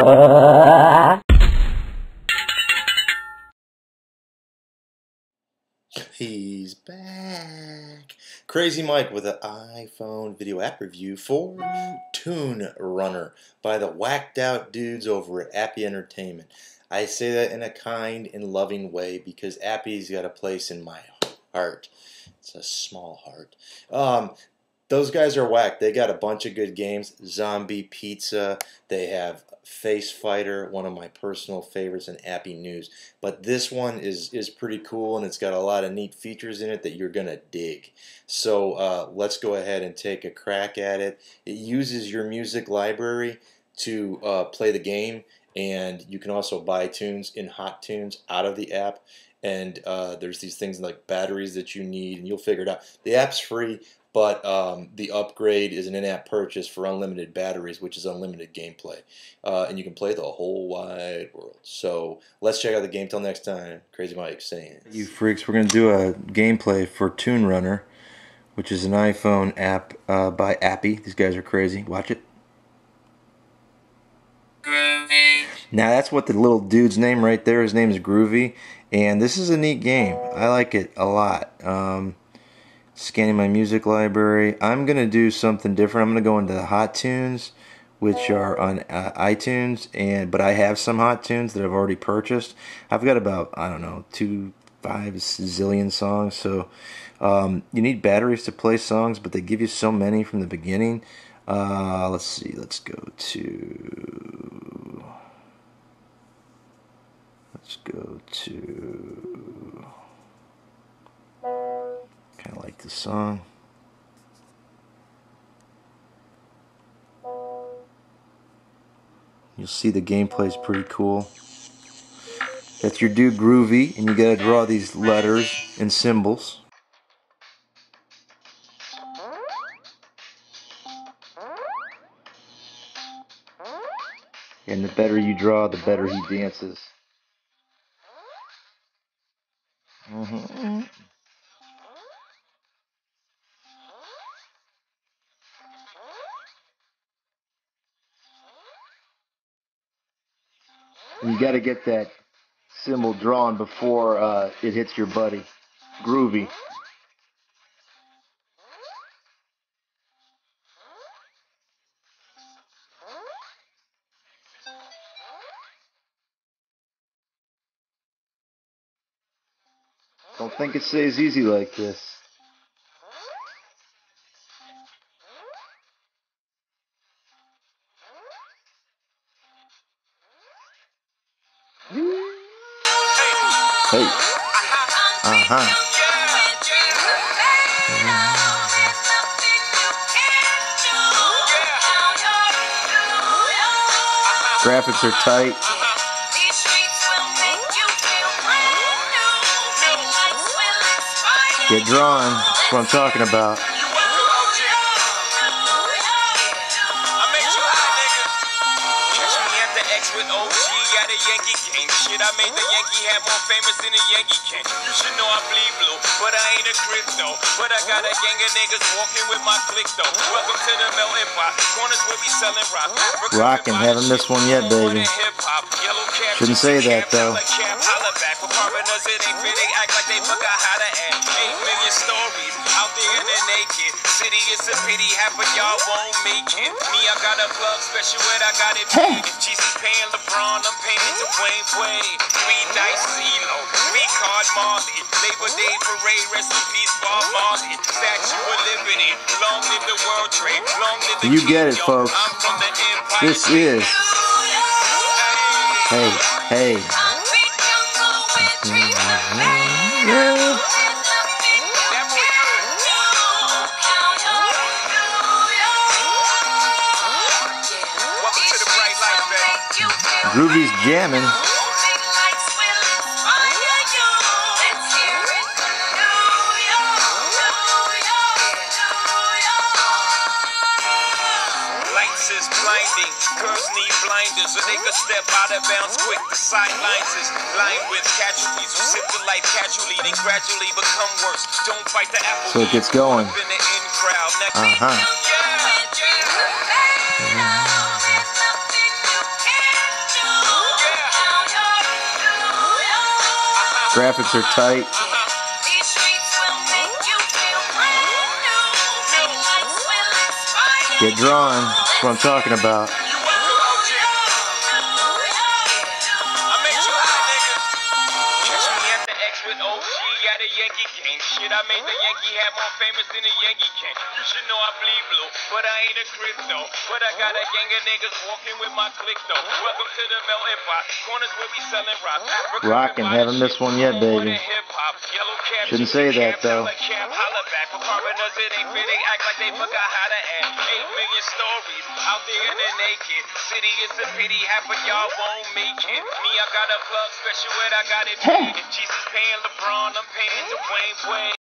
He's back. Crazy Mike with an iPhone video app review for Toon Runner by the whacked out dudes over at Appy Entertainment. I say that in a kind and loving way because Appy's got a place in my heart. It's a small heart. Those guys are whack. They got a bunch of good games. Zombie Pizza. They have Face Fighter, one of my personal favorites, and Appy News. But this one is pretty cool, and it's got a lot of neat features in it that you're going to dig. So let's go ahead and take a crack at it. It uses your music library to play the game, and you can also buy tunes in Hot Tunes out of the app. And there's these things like batteries that you need, and you'll figure it out. The app's free. But the upgrade is an in-app purchase for unlimited batteries, which is unlimited gameplay. And you can play the whole wide world. So let's check out the game. Till next time, Crazy Mike saying. You freaks, we're going to do a gameplay for Toon Runner, which is an iPhone app by Appy. These guys are crazy. Watch it. Groovy. Now that's what the little dude's name right there. His name is Groovy. And this is a neat game. I like it a lot. Scanning my music library. I'm going to do something different. I'm going to go into the Hot Tunes, which are on iTunes, but I have some Hot Tunes that I've already purchased. I've got about, I don't know, 5 zillion songs. So you need batteries to play songs, but they give you so many from the beginning. Let's see. Let's go to... Kind of like the song. You'll see the gameplay is pretty cool. That's your dude Groovy, and you gotta draw these letters and symbols. And the better you draw, the better he dances. You got to get that symbol drawn before it hits your buddy. Groovy. Don't think it stays easy like this. Hey. Graphics are tight. Get drawn. That's what I'm talking about. With OG at a Yankee game. Shit, I made the Yankee hat more famous than the Yankee can. You should know I bleed blue, but I ain't a crypto. But I got a gang of niggas walking with my click though. Welcome to the melting pot. Corners will be selling rock. Rockin', haven't missed one yet, baby. Shouldn't say that though. They forgot how to act. 8 million stories out there in the naked city. It's a pity half of y'all won't make it. Me, I got a plug special, and I got it paid. Jesus paying LeBron, I'm paying Dwayne Wade. 3 dice CeeLo, 3 card Marley. Labor Day parade, rest in peace, Bob Marley. Statue of Liberty, long live the World Trade, long live the You get it, folks. I'm from the Empire. This is. Hey. Groovy's jamming. Lights is blinding, girls need blinders, so they could step out of bounds quick. The sidelines is lined with casualties who sip the life casually, they gradually become worse. Don't fight the apple. So it gets going. Graphics are tight. These streets will make you feel brand new. Lights will inspire Get drawn. That's what I'm talking about. you. Welcome, OG. I made you high, nigga. Catch me at the X with OG at a Yankee game. Shit, I made the Yankee hat more famous than a Yankee can. You should know I bleed blue, but I ain't a crypto. But I got a gang of niggas walking with my click though. Welcome to the melting pot. Corners where we selling rock. Africa Rockin', haven't missed one yet, baby. Shouldn't say that though. For carpenters, it ain't fair. They act like they forgot how to act. 8 million stories out there in the naked city. It's a pity half of y'all won't make it. Me, I got a plug special, and I got it. Jesus paying LeBron, I'm paying Dwayne Wade.